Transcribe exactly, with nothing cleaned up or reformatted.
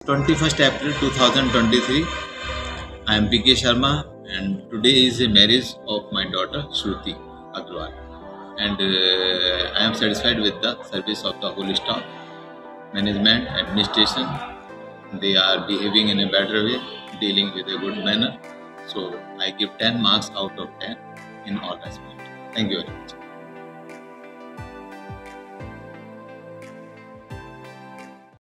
twenty-first April two thousand twenty-three. I am P K Sharma, and today is the marriage of my daughter Shruti Agrawal. And uh, I am satisfied with the service of the whole staff, management, administration. They are behaving in a better way, dealing with a good manner. So I give ten marks out of ten in all aspects. Thank you very much.